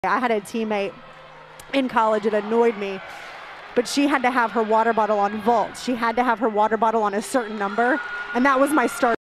I had a teammate in college that annoyed me, but she had to have her water bottle on vault. She had to have her water bottle on a certain number, and that was my start.